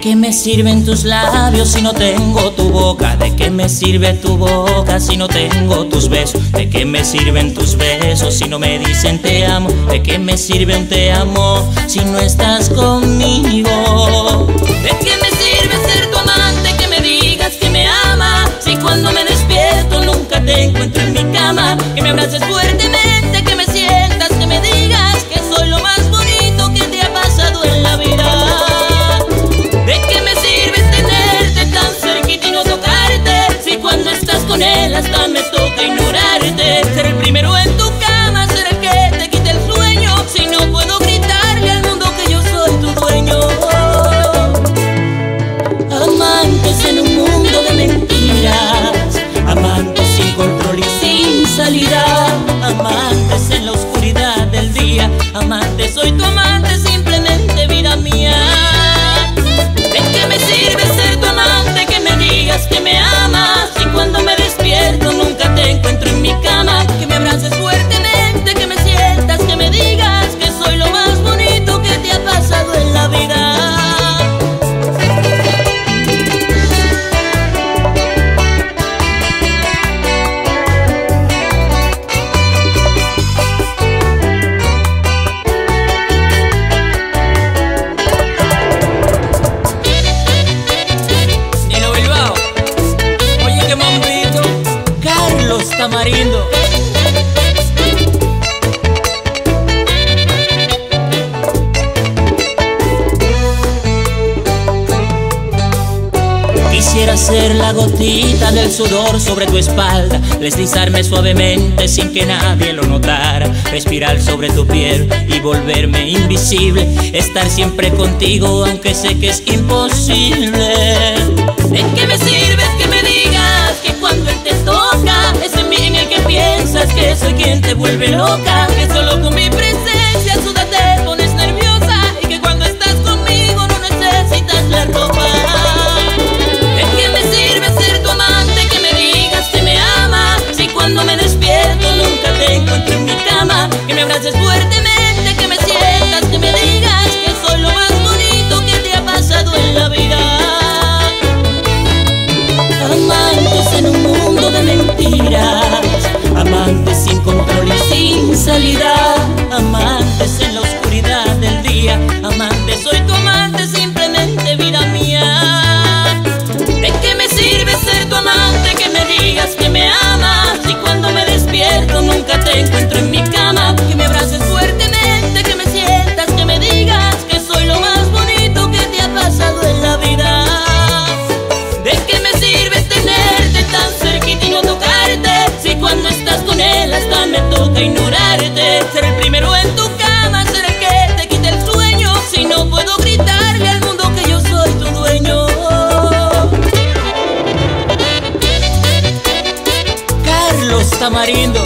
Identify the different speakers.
Speaker 1: qué me sirven tus labios si no tengo tu boca? ¿De qué me sirve tu boca si no tengo tus besos? ¿De qué me sirven tus besos si no me dicen te amo? ¿De qué me sirve un te amo si no estás conmigo? ¿De qué me sirve ser tu amante, que me digas que me amas, si cuando me despierto nunca te encuentro en mi cama? Que me abraces fuertemente, que me sientas, que me digas que soy lo más bonito que te ha pasado en la vida. ¿De qué me sirve tenerte tan cerquita y no tocarte, si cuando estás con él hasta me toca ignorarte? Ser el primero en tu cama, ser el que te quite el sueño, si no puedo gritarle al mundo que yo soy tu dueño. Amantes en un mundo de mentiras, amantes sin control y sin salida, amantes en la oscuridad del día, amante, soy tu amante, simplemente vida mía. ¿De qué me sirve ser tu amante, que me digas que me amas, si cuando me despierto nunca te encuentro en mi cama? Que me abraces fuertemente, que me sientas, que me digas que soy lo más bonito que te ha pasado en la vida. Tamarindo. Quisiera ser la gotita del sudor sobre tu espalda, deslizarme suavemente sin que nadie lo notara, respirar sobre tu piel y volverme invisible, estar siempre contigo aunque sé que es imposible. ¿De qué me sirve que me digas que cuando él te toca es en mí en el que piensas que soy quien te vuelve loca? Que solo con mi presencia suda te pones nerviosa y que cuando estás conmigo no necesitas la ropa. ¿De qué me sirve ser tu amante, que me digas que me amas, si cuando me despierto nunca te encuentro en mi cama? Que me abraces fuertemente, que me sientas, que me digas que soy lo más bonito que te ha pasado en la vida. Amantes en un mundo de mentiras, amantes sin control y sin salida, amantes en la oscuridad del día, amante, soy tu amante, simplemente vida mía. ¿De qué me sirve ser tu amante, que me digas que me amas, si cuando me despierto nunca te encuentro en mi cama? Que me abraces fuertemente, que me sientas, que me digas que soy lo más bonito que te ha pasado en la vida. ¿De qué me sirve tenerte tan cerquita y no tocarte, si cuando estás con él hasta me toca ignorarte? Ser el primero en tu cama, ser el que te quite el sueño, si no puedo gritarle al mundo que yo soy tu dueño. Carlos Tamarindo.